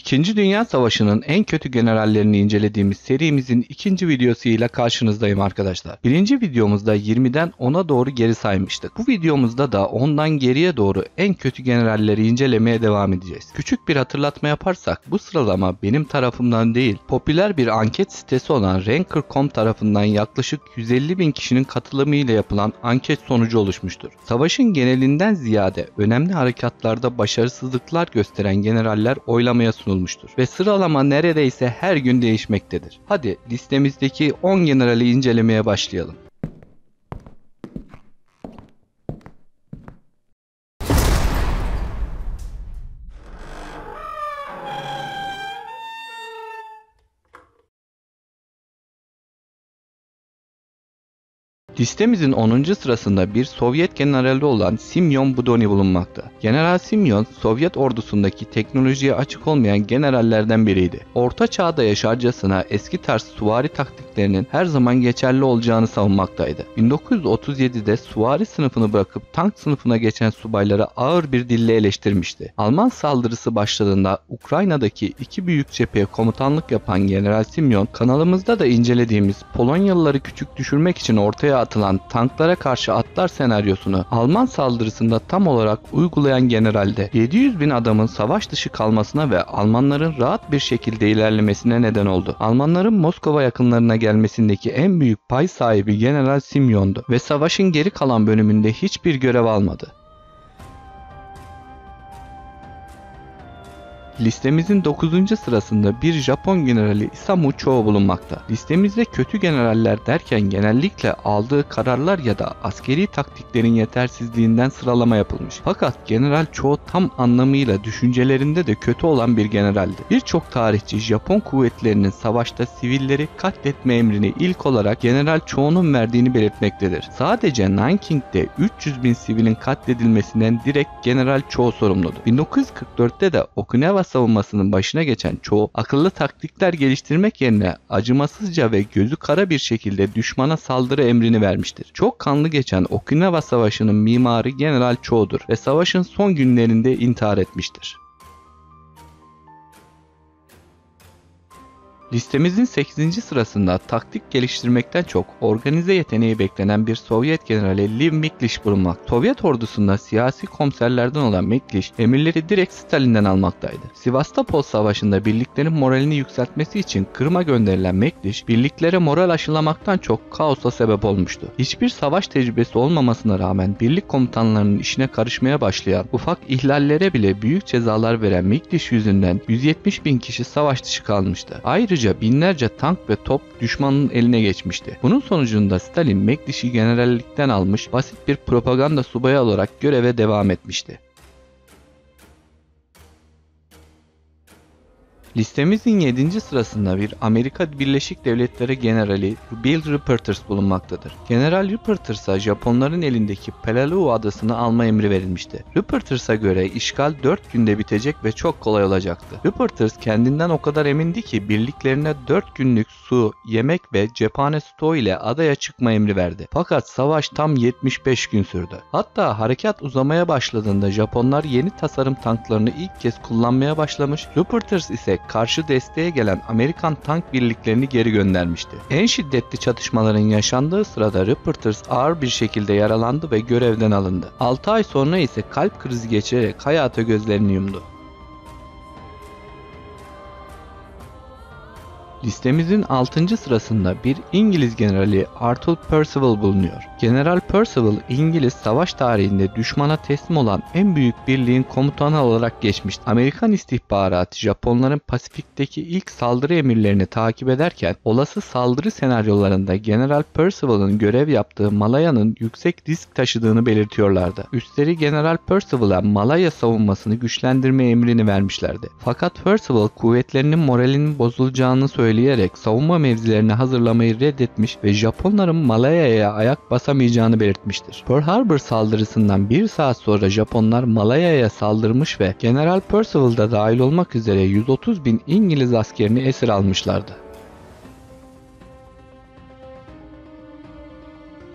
İkinci Dünya Savaşı'nın en kötü generallerini incelediğimiz serimizin ikinci videosuyla karşınızdayım arkadaşlar. Birinci videomuzda 20'den 10'a doğru geri saymıştık. Bu videomuzda da 10'dan geriye doğru en kötü generalleri incelemeye devam edeceğiz. Küçük bir hatırlatma yaparsak bu sıralama benim tarafımdan değil, popüler bir anket sitesi olan Ranker.com tarafından yaklaşık 150.000 kişinin katılımıyla yapılan anket sonucu oluşmuştur. Savaşın genelinden ziyade önemli harekatlarda başarısızlıklar gösteren generaller oylamaya sunulmuştur ve sıralama neredeyse her gün değişmektedir. Hadi listemizdeki 10 generali incelemeye başlayalım. Listemizin 10. sırasında bir Sovyet generali olan Semyon Budony bulunmakta. General Semyon, Sovyet ordusundaki teknolojiye açık olmayan generallerden biriydi. Orta çağda yaşarcasına eski tarz süvari taktiklerinin her zaman geçerli olacağını savunmaktaydı. 1937'de süvari sınıfını bırakıp tank sınıfına geçen subaylara ağır bir dille eleştirmişti. Alman saldırısı başladığında Ukrayna'daki iki büyük cepheye komutanlık yapan General Semyon, kanalımızda da incelediğimiz Polonyalıları küçük düşürmek için ortaya atılan tanklara karşı atlar senaryosunu Alman saldırısında tam olarak uygulayan generalde 700.000 adamın savaş dışı kalmasına ve Almanların rahat bir şekilde ilerlemesine neden oldu. Almanların Moskova yakınlarına gelmesindeki en büyük pay sahibi General Semyon'du ve savaşın geri kalan bölümünde hiçbir görev almadı. Listemizin 9. sırasında bir Japon generali Isamu Cho bulunmakta. Listemizde kötü generaller derken genellikle aldığı kararlar ya da askeri taktiklerin yetersizliğinden sıralama yapılmış. Fakat General Cho tam anlamıyla düşüncelerinde de kötü olan bir generaldi. Birçok tarihçi Japon kuvvetlerinin savaşta sivilleri katletme emrini ilk olarak General Cho'nun verdiğini belirtmektedir. Sadece Nanking'de 300.000 sivilin katledilmesinden direkt General Cho sorumludur. 1944'te de Okinawa savunmasının başına geçen Cho, akıllı taktikler geliştirmek yerine acımasızca ve gözü kara bir şekilde düşmana saldırı emrini vermiştir. Çok kanlı geçen Okinawa Savaşı'nın mimarı General Cho'dur ve savaşın son günlerinde intihar etmiştir. Listemizin 8. sırasında taktik geliştirmekten çok organize yeteneği beklenen bir Sovyet generali Lev Miklish bulunmak. Sovyet ordusunda siyasi komiserlerden olan Miklish emirleri direkt Stalin'den almaktaydı. Sivastopol Savaşı'nda birliklerin moralini yükseltmesi için Kırım'a gönderilen Miklish, birliklere moral aşılamaktan çok kaosa sebep olmuştu. Hiçbir savaş tecrübesi olmamasına rağmen birlik komutanlarının işine karışmaya başlayan, ufak ihlallere bile büyük cezalar veren Miklish yüzünden 170.000 kişi savaş dışı kalmıştı. Ayrıca binlerce tank ve top düşmanın eline geçmişti. Bunun sonucunda Stalin Miklish'i generallikten almış, basit bir propaganda subayı olarak göreve devam etmişti. Listemizin 7. sırasında bir Amerika Birleşik Devletleri generali Bill Rupert bulunmaktadır. General Rupert'a Japonların elindeki Palau adasını alma emri verilmişti. Rupert'a göre işgal 4 günde bitecek ve çok kolay olacaktı. Rupert kendinden o kadar emindi ki birliklerine 4 günlük su, yemek ve cephane stoğu ile adaya çıkma emri verdi. Fakat savaş tam 75 gün sürdü. Hatta harekat uzamaya başladığında Japonlar yeni tasarım tanklarını ilk kez kullanmaya başlamış, Rupert ise karşı desteğe gelen Amerikan tank birliklerini geri göndermişti. En şiddetli çatışmaların yaşandığı sırada Rupert ağır bir şekilde yaralandı ve görevden alındı. 6 ay sonra ise kalp krizi geçirerek hayata gözlerini yumdu. Listemizin 6. sırasında bir İngiliz generali Arthur Percival bulunuyor. General Percival, İngiliz savaş tarihinde düşmana teslim olan en büyük birliğin komutanı olarak geçmişti. Amerikan istihbaratı Japonların Pasifik'teki ilk saldırı emirlerini takip ederken olası saldırı senaryolarında General Percival'ın görev yaptığı Malaya'nın yüksek risk taşıdığını belirtiyorlardı. Üstleri General Percival'a Malaya savunmasını güçlendirme emrini vermişlerdi. Fakat Percival kuvvetlerinin moralinin bozulacağını söyleyerek savunma mevzilerini hazırlamayı reddetmiş ve Japonların Malaya'ya ayak basamayacağını belirtmiştir. Pearl Harbor saldırısından bir saat sonra Japonlar Malaya'ya saldırmış ve General Percival da dahil olmak üzere 130.000 İngiliz askerini esir almışlardı.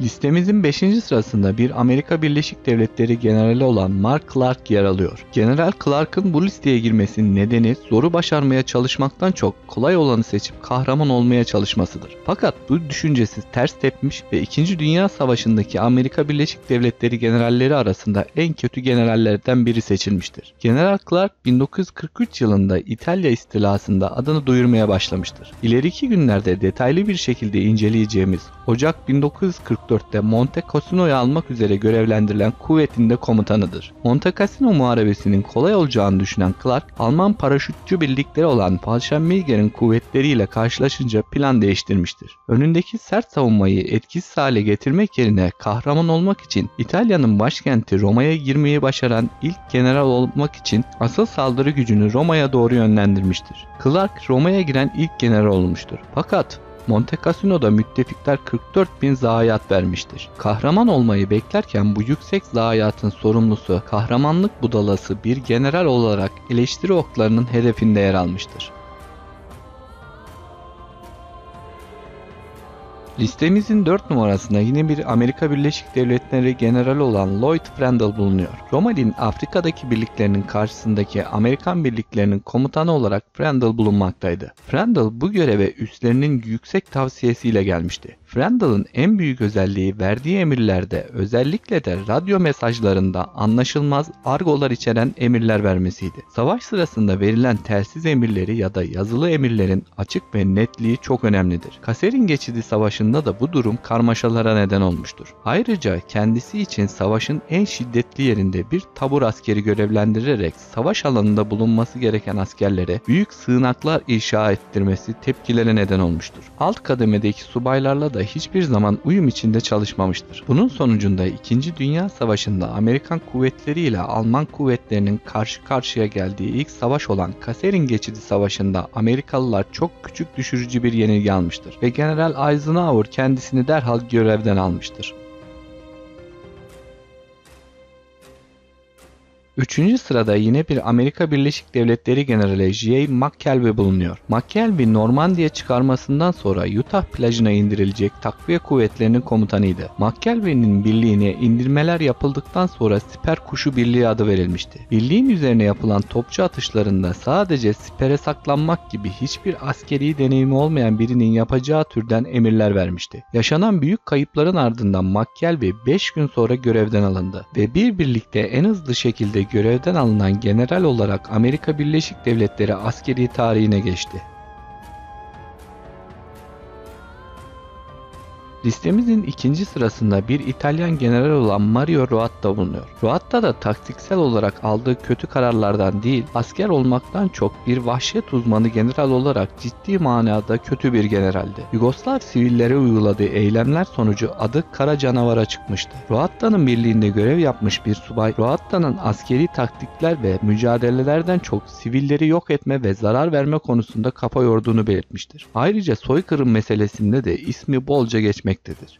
Listemizin 5. sırasında bir Amerika Birleşik Devletleri generali olan Mark Clark yer alıyor. General Clark'ın bu listeye girmesinin nedeni zoru başarmaya çalışmaktan çok kolay olanı seçip kahraman olmaya çalışmasıdır. Fakat bu düşüncesi ters tepmiş ve 2. Dünya Savaşı'ndaki Amerika Birleşik Devletleri generalleri arasında en kötü generallerden biri seçilmiştir. General Clark 1943 yılında İtalya istilasında adını duyurmaya başlamıştır. İleriki günlerde detaylı bir şekilde inceleyeceğimiz Ocak 1944'te Monte Cassino'yu almak üzere görevlendirilen kuvvetinde komutanıdır. Monte Cassino muharebesinin kolay olacağını düşünen Clark, Alman paraşütçü birlikleri olan Fallschirmjäger'in kuvvetleriyle karşılaşınca plan değiştirmiştir. Önündeki sert savunmayı etkisiz hale getirmek yerine kahraman olmak için İtalya'nın başkenti Roma'ya girmeyi başaran ilk general olmak için asıl saldırı gücünü Roma'ya doğru yönlendirmiştir. Clark Roma'ya giren ilk general olmuştur. Fakat Monte Cassino'da müttefikler 44.000 zayiat vermiştir. Kahraman olmayı beklerken bu yüksek zayiatın sorumlusu kahramanlık budalası bir general olarak eleştiri oklarının hedefinde yer almıştır. Listemizin 4 numarasında yine bir Amerika Birleşik Devletleri generali olan Lloyd Frenzel bulunuyor. Rommel'in Afrika'daki birliklerinin karşısındaki Amerikan birliklerinin komutanı olarak Frenzel bulunmaktaydı. Frenzel bu göreve üstlerinin yüksek tavsiyesiyle gelmişti. Frenzel'ın en büyük özelliği verdiği emirlerde, özellikle de radyo mesajlarında anlaşılmaz argolar içeren emirler vermesiydi. Savaş sırasında verilen telsiz emirleri ya da yazılı emirlerin açık ve netliği çok önemlidir. Kasser'in geçidi savaşında da bu durum karmaşalara neden olmuştur. Ayrıca kendisi için savaşın en şiddetli yerinde bir tabur askeri görevlendirerek savaş alanında bulunması gereken askerlere büyük sığınaklar inşa ettirmesi tepkilere neden olmuştur. Alt kademedeki subaylarla da hiçbir zaman uyum içinde çalışmamıştır. Bunun sonucunda 2. Dünya Savaşı'nda Amerikan kuvvetleri ile Alman kuvvetlerinin karşı karşıya geldiği ilk savaş olan Kasser'in geçidi savaşında Amerikalılar çok küçük düşürücü bir yenilgi almıştır ve General Eisenhower kendisini derhal görevden almıştır. 3. sırada yine bir Amerika Birleşik Devletleri Generali J. McKelvey bulunuyor. McKelvey Normandiya çıkarmasından sonra Utah plajına indirilecek takviye kuvvetlerinin komutanıydı. McKelvey'nin birliğine indirmeler yapıldıktan sonra Siper Kuşu Birliği adı verilmişti. Birliğin üzerine yapılan topçu atışlarında sadece sipere saklanmak gibi hiçbir askeri deneyimi olmayan birinin yapacağı türden emirler vermişti. Yaşanan büyük kayıpların ardından McKelvey 5 gün sonra görevden alındı ve bir birlikte en hızlı şekilde görevden alınan general olarak Amerika Birleşik Devletleri askeri tarihine geçti. Listemizin 2. sırasında bir İtalyan general olan Mario Roatta bulunuyor. Roatta da taktiksel olarak aldığı kötü kararlardan değil, asker olmaktan çok bir vahşet uzmanı general olarak ciddi manada kötü bir generaldi. Yugoslav sivillere uyguladığı eylemler sonucu adı Kara Canavar'a çıkmıştı. Roatta'nın birliğinde görev yapmış bir subay, Roatta'nın askeri taktikler ve mücadelelerden çok sivilleri yok etme ve zarar verme konusunda kafa yorduğunu belirtmiştir. Ayrıca soykırım meselesinde de ismi bolca geçmektedir.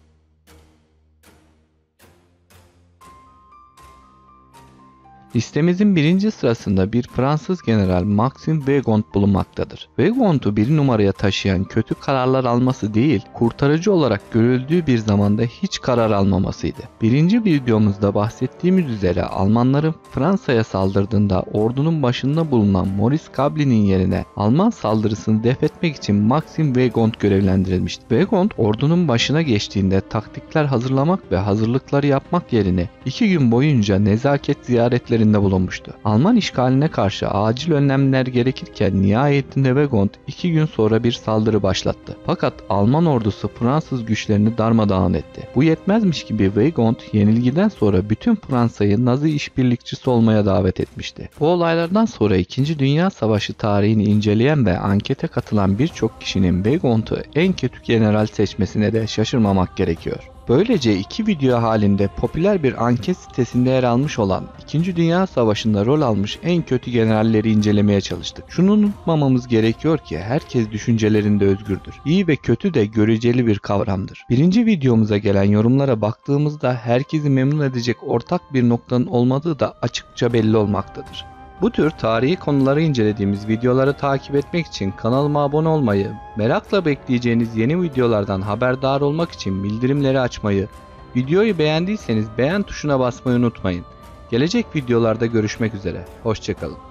Listemizin 1. sırasında bir Fransız general Maxime Weygand bulunmaktadır. Weygand'u bir numaraya taşıyan kötü kararlar alması değil, kurtarıcı olarak görüldüğü bir zamanda hiç karar almamasıydı. 1. videomuzda bahsettiğimiz üzere Almanların Fransa'ya saldırdığında ordunun başında bulunan Maurice Gablin'in yerine Alman saldırısını def etmek için Maxime Weygand görevlendirilmişti. Weygand ordunun başına geçtiğinde taktikler hazırlamak ve hazırlıkları yapmak yerine 2 gün boyunca nezaket ziyaretleri bulunmuştu. Alman işgaline karşı acil önlemler gerekirken nihayetinde Weygand 2 gün sonra bir saldırı başlattı. Fakat Alman ordusu Fransız güçlerini darmadağın etti. Bu yetmezmiş gibi Weygand yenilgiden sonra bütün Fransa'yı Nazi işbirlikçisi olmaya davet etmişti. Bu olaylardan sonra 2. Dünya Savaşı tarihini inceleyen ve ankete katılan birçok kişinin Weygand'ı en kötü general seçmesine de şaşırmamak gerekiyor. Böylece 2 video halinde popüler bir anket sitesinde yer almış olan 2. Dünya Savaşı'nda rol almış en kötü generalleri incelemeye çalıştık. Şunu unutmamamız gerekiyor ki herkes düşüncelerinde özgürdür. İyi ve kötü de göreceli bir kavramdır. 1. videomuza gelen yorumlara baktığımızda herkesi memnun edecek ortak bir noktanın olmadığı da açıkça belli olmaktadır. Bu tür tarihi konuları incelediğimiz videoları takip etmek için kanalıma abone olmayı, merakla bekleyeceğiniz yeni videolardan haberdar olmak için bildirimleri açmayı, Videoyu beğendiyseniz beğen tuşuna basmayı unutmayın. Gelecek videolarda görüşmek üzere. Hoşça kalın.